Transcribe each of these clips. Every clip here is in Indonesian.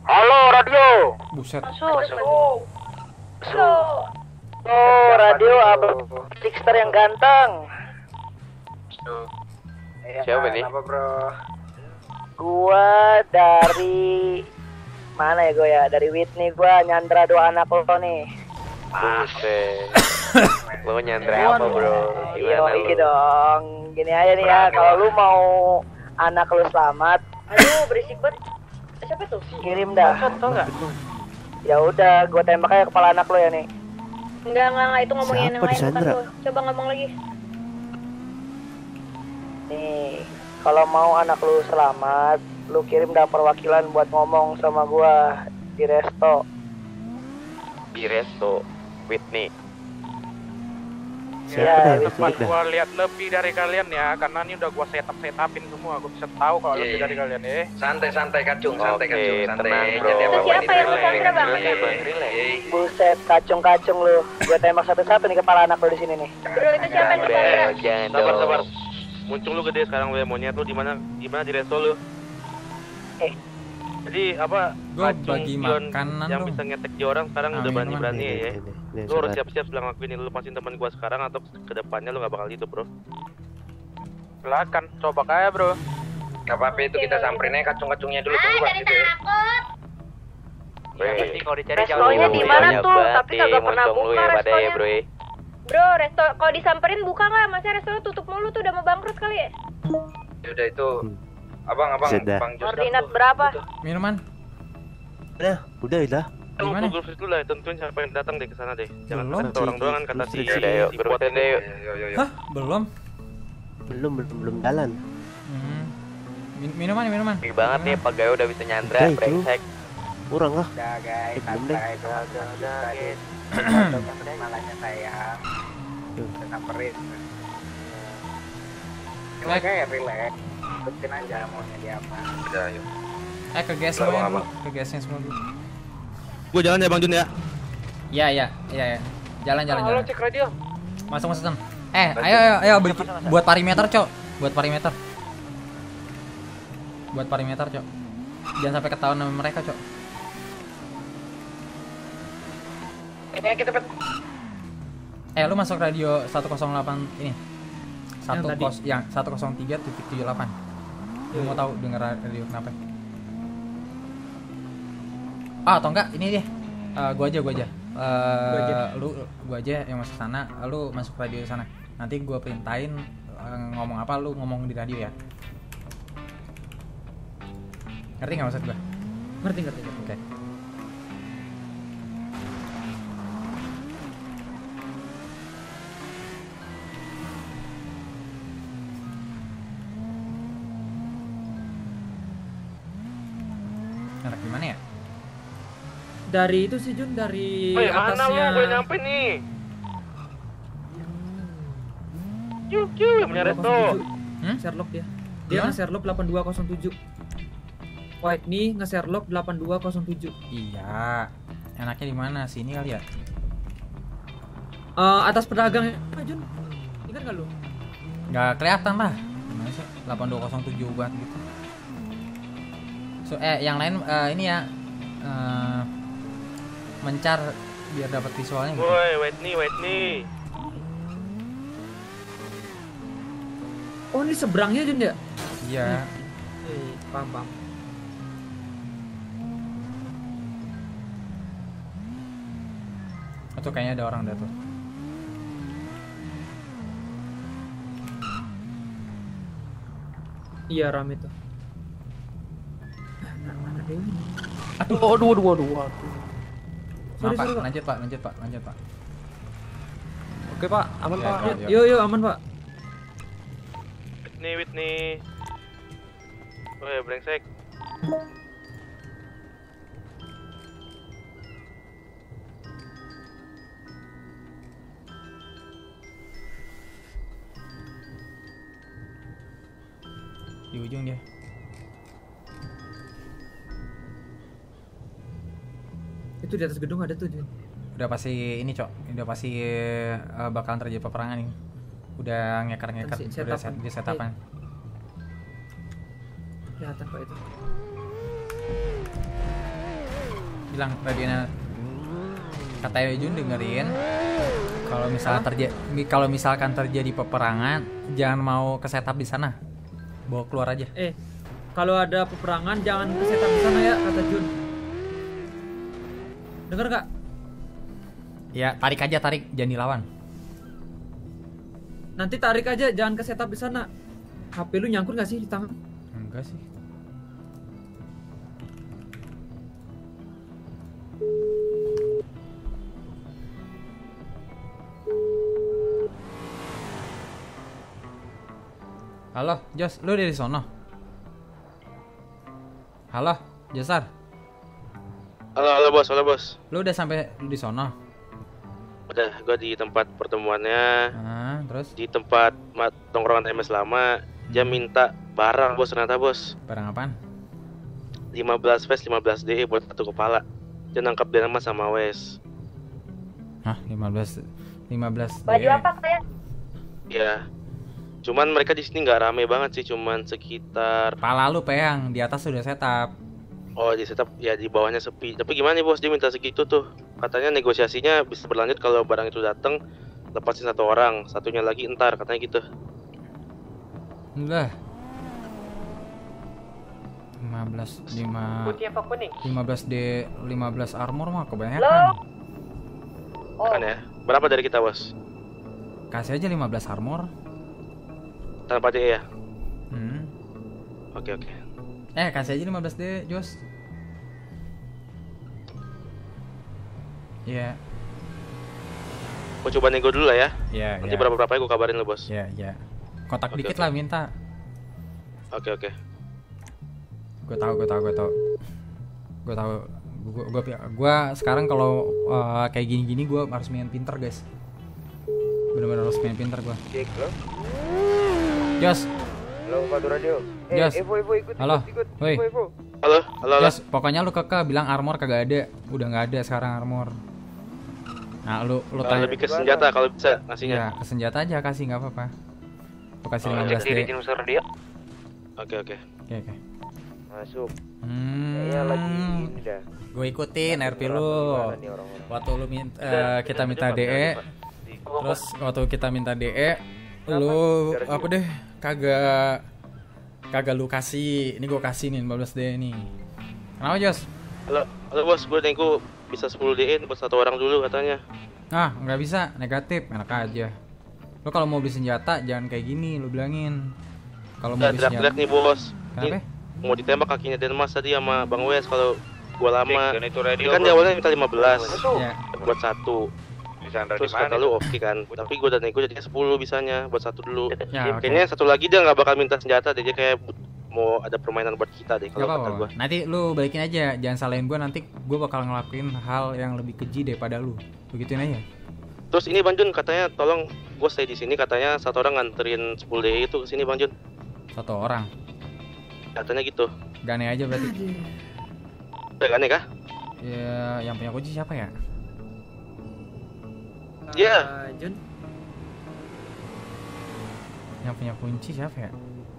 Halo radio. Buset. Masuk. Oh radio apa? Sixter yang ganteng. Siapa nih? Apa bro? Gua dari mana ya gue ya? Dari Whitney, gua nyandra 2 anak lo nih. Buset. Lo nyandra apa bro? Iya Gimana gitu lo? dong. Gini aja nih ya, kalau lu mau anak lu selamat, Aduh, berisik banget. Siapa tuh? kirim dah. Tau nggak? Ya udah, gua tembak aja kepala anak lu ya nih. Enggak, itu ngomongin yang Siapa lain bukan Disandra? lu. Coba ngomong lagi. Nih, kalau mau anak lu selamat, lu kirim dah perwakilan buat ngomong sama gua di resto. Di resto Whitney. Siapa Ya, dah yang Whitney. diculik dah? Gua lihat lebih dari kalian ya, karena ini udah gua setupin semua. Gua bisa tahu kalau lebih dari kalian ya. Santai kacung, Oke, tenang, bro. Jadi Itu siapa yang Sandra bang? Buset, kacung-kacung lu. Gua tembak satu-satu nih kepala anak lu di sini nih. Bro, itu siapa yang Sandra? Bel, jangan Sabar. dong. Muncul lu gede sekarang lu ya, monyet lu di mana di resto lu. Jadi apa? Gua kacung bagi pion makanan yang dong. bisa ngetek di orang sekarang Ah, udah minuman. berani ya. Nih, Lu harus sabar. siap-siap setelah ngelakuin ini. Lu pasin teman gua sekarang atau kedepannya lu gak bakal gitu bro. Silakan, coba kaya bro. Gak apa-apa itu kita samperin aja kacung-kacungnya dulu tunggu bang gitu ya. Restonya di mana tuh? Tapi kagak pernah buka ya restonya. bro. Bro, resto kalau disamperin buka nggak? Masa resto tutup mulu tuh udah mau bangkrut kali ya? Udah itu abang Sudah. bang Jos Koordinat berapa? Minuman. Udah. Lu Gimana? Google Street dulu lah, tentuin siapa yang datang deh ke sana deh. Jangan Belum. kata orang doang kan kata si Udah yuk, berurutan deh yuk. Yo. Hah? Belum. Belum jalan. Minuman. Gede banget nih pegawai udah bisa nyandra, Udah, itu. brengsek. Kurang ah. Udah guys, Belum deh. udah guys. Malahnya sayang. Udah samperin. Relax ya, relax. Ikutin aja maunya dia apa. Udah yuk. Ke gas Lah, semua Bang, dulu. Ke gasnya semua dulu. Gua jalan ya Bang Jun ya. Iya. Jalan. Halo, cek radio. Masuk. Ayo buat perimeter, Cok. Buat perimeter, Cok. Jangan sampai ketahuan sama mereka, Cok. Ini kita pet. Lu masuk radio 108 ini. 103.78. Lu mau tahu denger radio kenapa? Atau enggak ini deh. Gua aja. Gua aja yang masuk sana, lu masuk radio sana. Nanti gua perintahin ngomong apa lu ngomong di radio ya. Ngerti enggak maksud gua? Ngerti. Oke. Anak gimana ya? Dari itu sih Jun, dari Woi, mana atasnya. lu? Gue nyampe nih. Yuk, punya resto. Sherlock dia. Dia Gimana? nge-Sherlock 8207. White nih nge-Sherlock 8207. Iya. Enaknya di mana? Sini kali ya? Atas pedagang Jun. Ingat enggak lu? Nggak kelihatan lah. Gimana sih? 8207 buat gitu. Yang lain ini ya mencar biar dapat visualnya gitu. Woi, wait nih. Oh, ini seberangnya Jun ya? Iya. Paham. Itu kayaknya ada orang dah tuh. Iya, rame tuh. Mana Dewi? Aduh. Maaf, Pak. Sorry, Lanjut, Pak. Oke, Pak. Aman, Ya, Pak. ya. Yuk, aman, Pak. Whitney. Woi, brengsek. Di ujung dia. Itu di atas gedung ada tuh, Jun. Udah pasti ini, Cok. Udah pasti bakalan terjadi peperangan nih. Udah ngeker, udah setapan. Kelihatan Pak itu. bilang radionya. Katanya Jun dengerin kalau misalkan terjadi peperangan jangan mau ke setup di sana. Bawa keluar aja. Kalau ada peperangan jangan ke setup di sana ya, kata Jun. Dengar gak? Ya, tarik aja, jangan dilawan. Nanti tarik aja, jangan ke setup di sana. HP lu nyangkut gak sih di tangan? Enggak sih. Halo, Jos, lu dari sono? Halo, Josar. Halo bos. Lu udah sampai di sono? Udah, gua di tempat pertemuannya. Terus? Di tempat tongkrongan MS lama. Dia minta barang bos, ternyata bos. Barang apaan? 15 Vest 15 DE buat satu kepala. Dia nangkap dia sama Wes. Hah, 15 Baju DE. apa kalian? Ya. Cuman mereka di sini nggak rame banget sih, cuman sekitar. Pala lu peyang, di atas udah setup. Oh, di setup ya, di bawahnya sepi. Tapi gimana nih bos, dia minta segitu tuh. Katanya negosiasinya bisa berlanjut kalau barang itu datang, lepasin satu orang, satunya lagi entar, katanya gitu. Udah. 15 Putih apa kuning? 15 armor mah kebanyakan. Lo? Kan ya. Berapa dari kita bos? Kasih aja 15 armor. Tanpa DE ya? Oke. Kasih aja 15 D, Jos. Iya. Gua coba nego dulu lah ya. Iya. Nanti berapa-berapa ya gua kabarin lo bos. Iya. Kotak Oke, dikit oke. lah minta. Oke. Gue tahu. Gue sekarang kalau kayak gini gue harus main pinter, guys. Bener-bener harus main pinter gue. Cek lo. Jos. Halo, Pak Radio. Jos. Evo ikut. Halo. Woi. Evo. Halo. Jos, pokoknya lu keke bilang armor kagak ada. Udah nggak ada sekarang armor. Nah, lu tanya. Lebih ke senjata kalau bisa ngasihnya. Ya, ke senjata aja kasih, nggak apa-apa. Lu kasih 15 D. dia. Oke. Oke. Masuk. Kayaknya lagi ini dah. Gue ikutin RP lu. Gimana nih orang-orang? Waktu lu kita minta DE. Terus waktu kita minta DE, lu apa deh? Kagak lu kasih. Ini gue kasih nih 15 DE nih. Kenapa, Jos? Halo bos, gue nego bisa 10 DE buat satu orang dulu katanya. Ah, nggak bisa, negatif, enak aja. Lu kalau mau beli senjata jangan kayak gini, lu bilangin. Kalau mau beli senjata. Nih bos. Kenapa? Mau ditembak kakinya Denmas tadi sama Bang Wes kalau gua lama. Dan itu radio, Kan dia awalnya minta 15 Ya. buat satu. Bisa Terus kata lu oke kan. Tapi gua udah nego jadi 10 bisanya buat satu dulu. Ya, oke. Kayaknya satu lagi dia nggak bakal minta senjata deh, dia kayak mau ada permainan buat kita deh Gak kalau kata apa-apa. gua. Nanti lu balikin aja, jangan salahin gue. Nanti gue bakal ngelakuin hal yang lebih keji daripada lu. Begituin aja. Terus ini Bang Jun katanya tolong gua stay di sini, katanya satu orang nganterin 10 DE itu ke sini Bang Jun. Satu orang. Katanya gitu. Gane aja berarti. Udah gak nih kah? Ya, yang punya kunci siapa ya? Iya. Jun. Yang punya kunci siapa ya?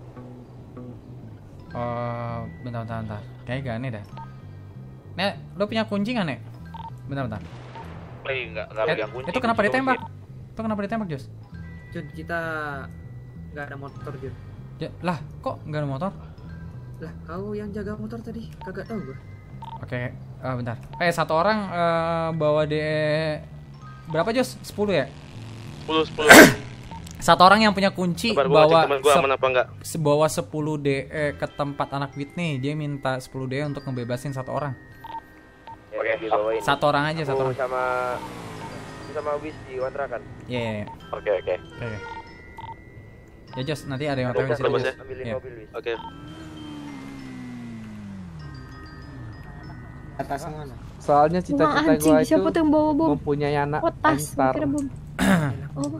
Oh, bentar. Kayaknya Gane dah. Nek, lu punya kunci gak, Nek? Bentar. Enggak pegang kunci. Itu kenapa ditembak? Itu kenapa ditembak, Jos? Jun, kita nggak ada motor, Jun. Ya, lah, kok nggak ada motor? Lah, kau yang jaga motor tadi kagak tahu gua. Oke, bentar. Satu orang bawa DE berapa, Jos? 10 ya? 10. Satu orang yang punya kunci Kabar gua, bawa cek temen gua aman apa enggak? bawa 10 DE ke tempat anak Whitney. Dia minta 10 DE untuk ngebebasin satu orang. Oke, dibawain. Satu orang aja, satu orang. sama Wis di kontrakan. Iya. Oke. Ya, Jos, nanti ada yang OTW di situ, Bos, Jos. ya? Ambilin Iya. mobil Wis. Oke. Atas mana? Soalnya cita-cita gua itu siapa tuh yang bawa bom? mempunyai anak Oh, tas, entar. kira bom. Oh,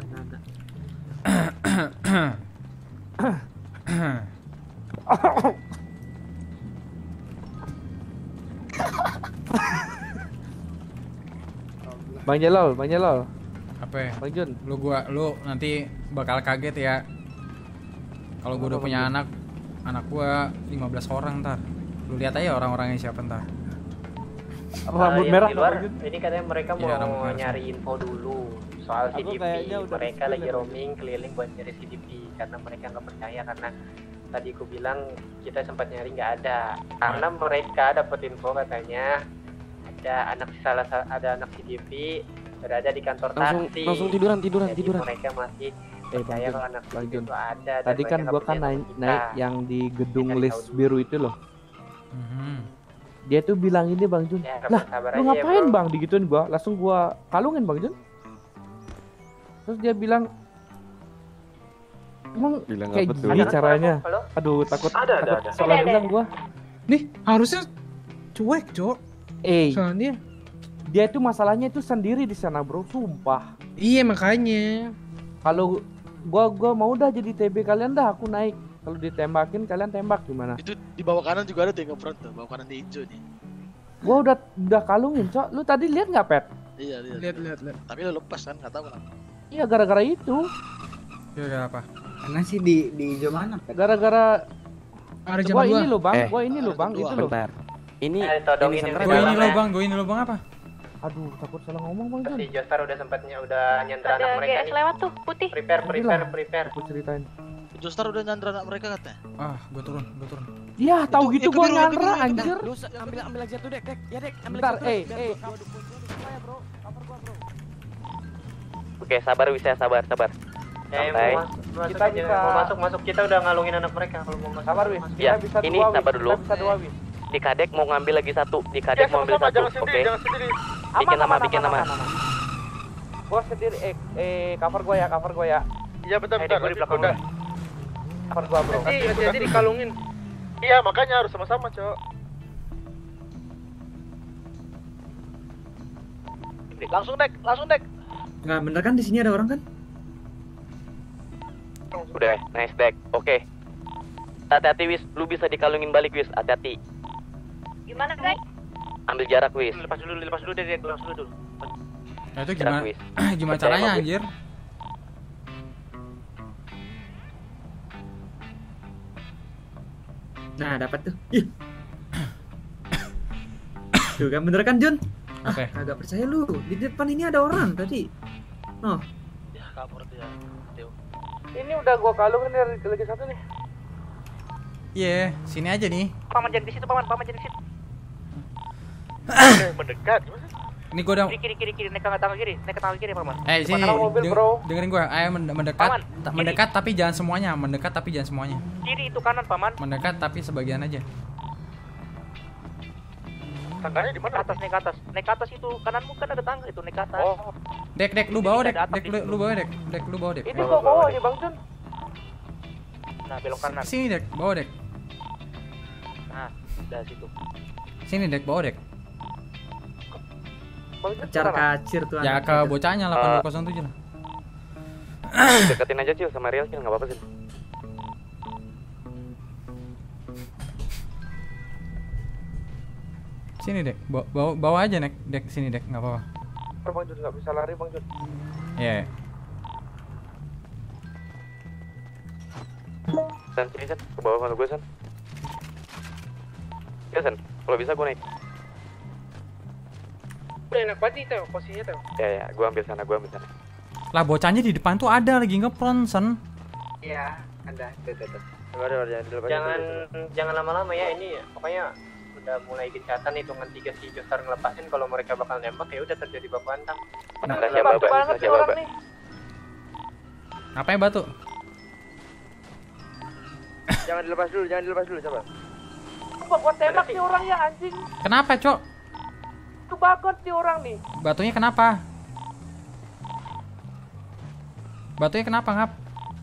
Bang Jelol. Apa ya? Bang Jun. Lu nanti bakal kaget ya. Kalau gua udah punya anak gua 15 orang ntar. Lu lihat aja orang-orangnya siapa ntar. Rambut yang merah. di luar, Bang Jun. ini katanya mereka Iya, rambut mau merah. nyari info dulu soal Aku CDP. kayaknya udah Mereka skill lagi ya. roaming keliling buat nyari CDP karena mereka nggak percaya karena tadi aku bilang kita sempat nyari nggak ada. Karena mereka dapat info katanya ada anak CDP berada di kantor taksi. Langsung tiduran. Jadi mereka masih percaya Jun, kalau anak Bang CDP Jun. itu ada. dan Tadi kan mereka gua nggak kan percaya naik, sama kita. naik yang di gedung Kita list tahu dulu. biru itu loh. Mhm. Dia tuh bilang ini Bang Jun. Ya, Lah, sabar lu aja ya, ngapain bro. Bang digituin gua? Langsung gua kalungin Bang Jun. Terus dia bilang emang Bilang kayak apa tuh? gini Ada, caranya. halo? Aduh, takut Ada. salah Ada. bilang gua. Nih, harusnya cuek, Cok. Soalnya Dia itu masalahnya itu sendiri di sana, Bro, sumpah. iya makanya. Kalau gua mau dah jadi TB kalian dah, aku naik. Kalau ditembakin kalian tembak gimana? Itu di bawah kanan juga ada tuh yang front tuh, bawah kanan di hijau nih. Gua udah kalungin, Cok. Lu tadi lihat nggak, Pet? Iya, Lihat. Tapi lo lepas kan, nggak tahu kenapa. Iya, gara-gara itu. Gara-gara apa? Karena sih di hijau mana? Gara-gara Ada gua jam ini 2. loh, Bang. Eh. Gua ini loh, Bang. Itu loh. Bentar. Ini Todongin ini yang Sandra Gue dalam ini ya. lo bang apa? Aduh, takut salah ngomong, Bang Jun. Si Jostar udah udah nyandra anak Ada mereka GS nih. lewat tuh, putih. Prepare. Aku ceritain. Joestar udah nyandra anak mereka katanya. Ah, gue turun. Iya, tahu Itu- gitu itu gua biru, nyandra itu biru. anjir. Lu ambil lagi satu dek. Ya dek, ambil Bentar, lagi satu. Oke, sabar Wisya, sabar. Santai. Kita bisa- masuk kita udah ngalungin anak mereka kalau mau masuk. Sabar, Wis. Ya, Kita bisa ini dua, Wis. sabar dulu. Kita bisa dua, Wis. Di kadek mau ngambil lagi satu. Di kadek mau ambil satu. Oke. Bikin nama. Aman. Gua sendiri, cover gua ya. Iya bentar. Gua di belakang Udah. Cover gua, Bro. Hati-hati dikalungin. Iya, makanya harus sama-sama, Cok. Langsung dek. Nggak bener kan di sini ada orang kan? Udah, nice deck. Oke. Hati-hati Wis, lu bisa dikalungin balik Wis. Hati-hati. Gimana, guys? Ambil jarak Wis. Lepas dulu deh, lepas dulu. Nah, itu Jarak gimana? Wis. Gimana Percaya caranya sama gue. anjir? Nah, dapat tuh. Ih. Tuh kan bener kan, Jun? Oke. Kagak percaya lu. Di depan ini ada orang tadi. Oh, Ya, kabur dia. Ini udah gua kalungin lagi satu nih. Iya, sini aja nih. Paman jangan di situ, paman jangan di situ. Mendekat. Gimana? Ini gue udah. Kiri, naik ke tangga kiri, paman. Sini. Mana mobil, Bro? Dengerin gue. Ayo mendekat. Paman, Mendekat tapi jangan semuanya. Kiri itu kanan, paman. Mendekat tapi sebagian aja. Tangganya di mana? Naik ke atas itu kananmu kan ada tangga itu naik ke atas. Oh, Dek, lu bawa dek. Ada atap Dek, di situ. lu bawa dek. Dek, lu bawa dek. Ini gua bawa nih, Bang Jun. Nah, belok kanan. Sini dek, bawa dek. Nah, dari situ. Sini dek, bawa dek. Bang Jun, acara sana. kacir tuh. Ya anak ke itu. bocahnya 8207 lah. Deketin aja Cil sama Real Cil, enggak apa-apa sih. Sini dek, bawa aja nek, dek sini dek, nggak apa-apa. Bang Jun nggak bisa lari, Bang Jun. Iya. San, sini San, ke bawah sama gue San. Ya San, kalau bisa gue naik. udah enak banget nih, Teo. Posisinya, Teo. Ya, gue ambil sana. Lah bocahnya di depan tuh ada lagi ngepron, Sen. Iya, ada. Tuh. Jangan Jangan lama-lama ya ini. Pokoknya udah mulai gencatan hitungan 3 si Jostar ngelepasin kalau mereka bakal nembak ya udah terjadi baku hantam. Rahasia baba. Ngapain batu? Jangan dilepas dulu, coba. Gua tembak nih orangnya, anjing. Kenapa, Cok? Itu bagot nih orang nih. Batunya kenapa? Ngap?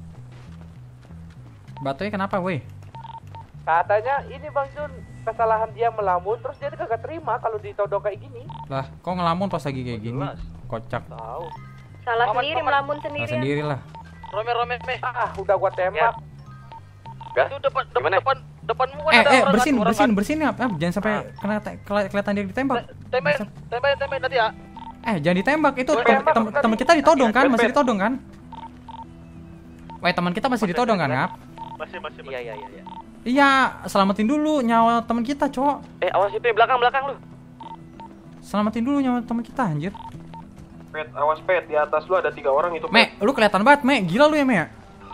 Batunya kenapa, weh? Katanya ini Bang Jun, kesalahan dia melamun, terus dia kagak terima kalau ditodong kayak gini. Lah, kok ngelamun pas lagi kayak gini? Kocak. Tahu. Salah Paman, sendiri, paman. melamun Nah, sendiri. sendiri lah. Rome. Ah, udah gua tembak. Gas. Itu Gimana? depanmu kan ada orang bersin ya. Jangan sampai kelihatan dia ditembak. Tembak nanti ya. Jangan ditembak. Itu teman kita ditodong kan? Masih ditodong kan? Wah, teman kita masih ditodong kan, Ngap? Masih. Iya. Iya, selamatin dulu nyawa teman kita, Cok. Awas itu yang belakang lu. Selamatin dulu nyawa teman kita anjir. Pet, awas Pet, di atas lu ada 3 orang itu. Me, lu kelihatan banget, Me. Gila lu ya, Me.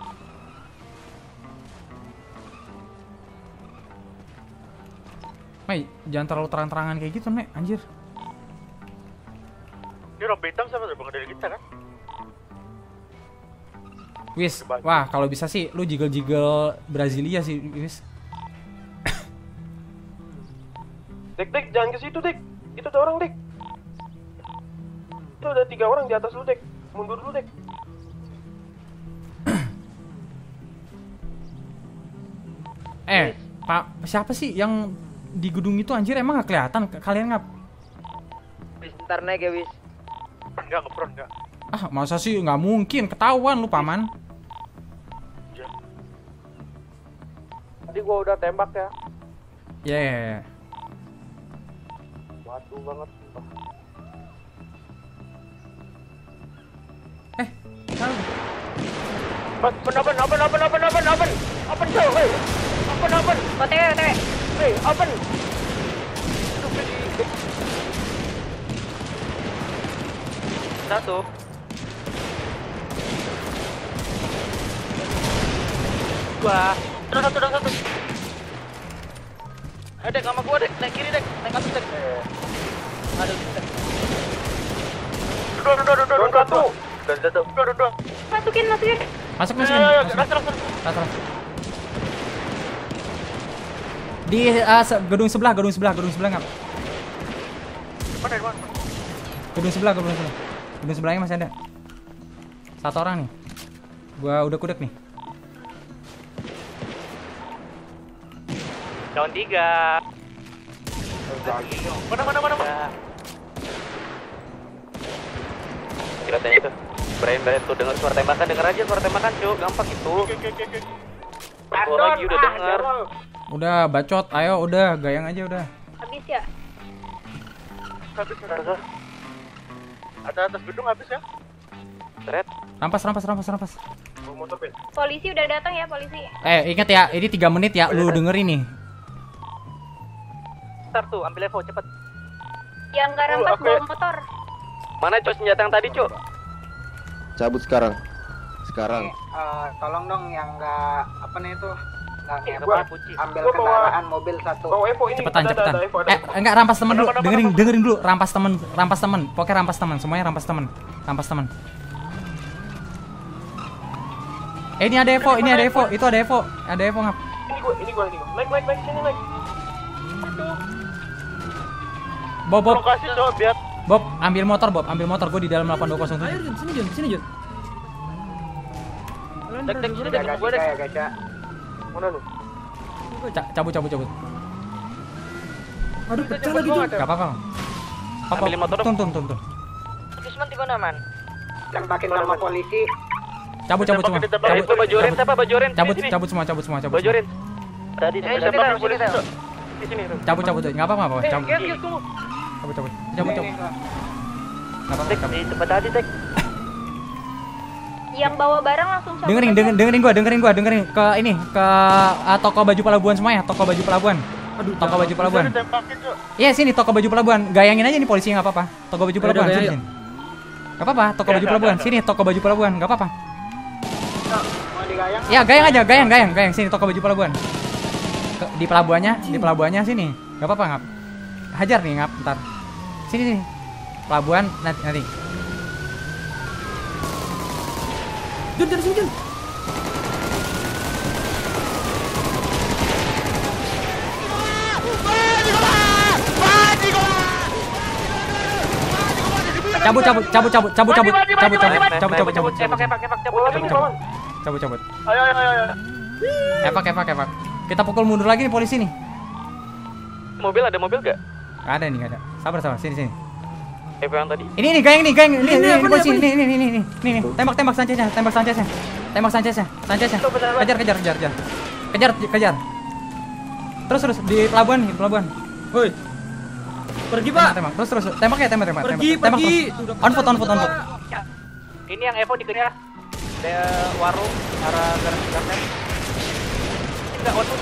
Me, jangan terlalu terang-terangan kayak gitu, Me. Anjir. Ini rompi hitam sama dari kita kan? Wis, wah kalau bisa sih lu jiggle-jiggle Brasilia sih, Wis. Dek, jangan ke situ, Dek. Itu ada orang, Dek. Itu ada 3 orang di atas lu, Dek. Mundur dulu, Dek. Pak, siapa sih yang di gedung itu anjir, emang gak kelihatan? Kalian ngap? Wis, ntar naik ya, Wis. Enggak, ngepron enggak. Ah, masa sih nggak mungkin, ketahuan lu, Paman. Tadi gua udah tembak ya. Yeah. Waduh banget sumpah. Open show, hey. Open. OTW. Hey, open. Satu. Dua. Terus satu. Dek, sama gua, Dek. Naik kiri, Dek. Naik atas, Dek. Aduh, Dek. Dua. Masukin. Masuk. Raster. Di gedung sebelah ngap. Mana? Gedung sebelahnya masih ada. 1 orang nih. Gua udah kudek nih. Down 3. Mana? Kira-kira itu. Brian tuh denger suara tembakan, Cuk. Gampang itu. Suara lagi udah denger. Udah bacot, ayo udah gayang aja udah. Habis ya? Habis. Ada atas gedung habis ya? Red. Rampas. Motor, Pet. Polisi udah datang ya, polisi. Ingat ya, ini 3 menit ya, lu dengerin nih. Ntar tuh, ambil Evo cepet. Yang nggak rampas bawa motor. Mana Cuk senjata yang tadi, Cuk? Cabut sekarang. Tolong dong yang nggak apa nih itu nggak Gua ambil bawa kendaraan mobil satu. Bawa Evo ini. Cepetan. Enggak, rampas temen dulu. Dengerin dulu, rampas temen. Pokoknya rampas temen, semuanya rampas temen. Ini ada Evo. Itu ada Evo. Ngap. Ini gua. Naik sini naik. Bob. Lokasi coba biar. Bob, ambil motor. Gue di dalam 8207. Ayo, sini Jun. Dek, sini Dek, gua Dek. Gaca. Mana lu? Cabut. Aduh, pecah lagi tuh. Gak apa-apa. Ambilin motor dong. Tuntun. Pusman di mana, Man? Tembakin sama polisi. Cabut semua. Baju oren. Cabut semua. Baju oren. Tadi Tembak polisi. Di sini tuh. Cabut. Enggak apa-apa. Cabut. Tunggu. Cabut. Enggak apa-apa. Cepet tadi, Tek. Yang bawa barang langsung cabut. Dengerin gua ke ini, ke toko baju pelabuhan semuanya, toko baju pelabuhan. Iya, sini toko baju pelabuhan. Gayangin aja nih polisi, enggak apa-apa. Toko baju pelabuhan sini. Enggak apa-apa, toko baju pelabuhan. Sini toko baju pelabuhan, enggak apa-apa. Mau digayang? Ya, gayang aja, gayang. Sini toko baju pelabuhan. Di pelabuhannya sini. Enggak apa-apa, Ngap. Hajar nih, Ngap, ntar. Sini. Pelabuhan nanti. Jun, dari sini, Jun. Cabut. Ayo. Evak. Kita pukul mundur lagi nih polisi nih. Ada mobil gak? Gak ada. Sabar. Sini. Evo yang tadi. Ini gayang. Ini polisi. Ini. Tembak Sanchez-nya. Kejar. Terus di pelabuhan. Woi. Pergi, Pak. Terus. Tembak. Pergi. On foot. Ini yang Evo dikejar. Ada warung arah garis. Enggak on foot.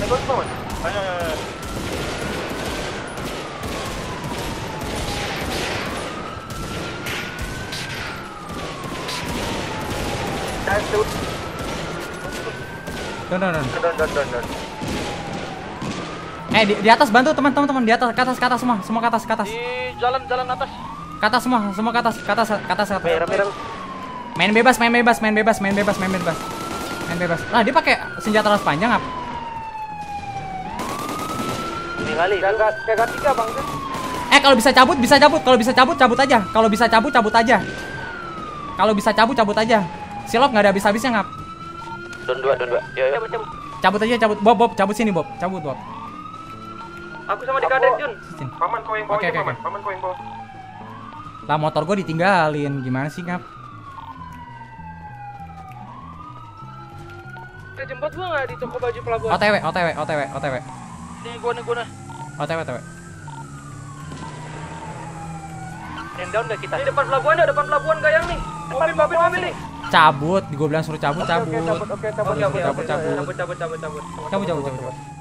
Naik gua semua, Mas. Ayo. Don. Di atas bantu teman-teman di atas, ke atas semua ke atas. Di jalan atas. Ke atas semua ke atas. Main bebas. Lah dia pakai senjata laras panjang apa? Ini kali. Jaga 3 Bang Jun. Kalau bisa cabut, cabut aja. Kalau bisa cabut aja. Silop nggak ada habis-habisnya ngap. Don 2. Yo. Cabut aja. Bob, cabut sini Bob. Cabut Bob. Aku sama di kadek Jun. Paman kau yang bawa. Oke. Paman kau yang bawa. Lah motor gue ditinggalin, gimana sih ngap? Jemput gua nggak di toko baju pelabuhan? OTW. Nih gua nih. OTW. Down gak kita? Ini depan pelabuhan gayang nih. Mobil nih. Cabut, gue bilang suruh cabut. Oke, cabut. Cabut.